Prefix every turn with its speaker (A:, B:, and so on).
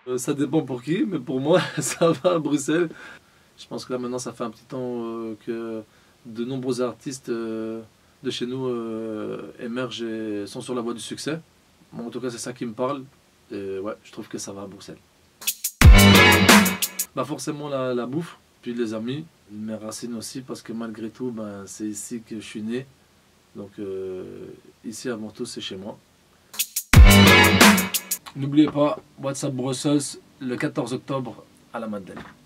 A: Ça dépend pour qui, mais pour moi, ça va à Bruxelles. Je pense que là maintenant, ça fait un petit temps que de nombreux artistes de chez nous émergent et sont sur la voie du succès. Bon, en tout cas, c'est ça qui me parle. Et ouais, je trouve que ça va à Bruxelles. Bah forcément la bouffe, puis les amis, mes racines aussi, parce que malgré tout, ben, c'est ici que je suis né. Donc ici avant tout, c'est chez moi. N'oubliez pas, WhatsApp Brussels le 14 octobre à la Madeleine.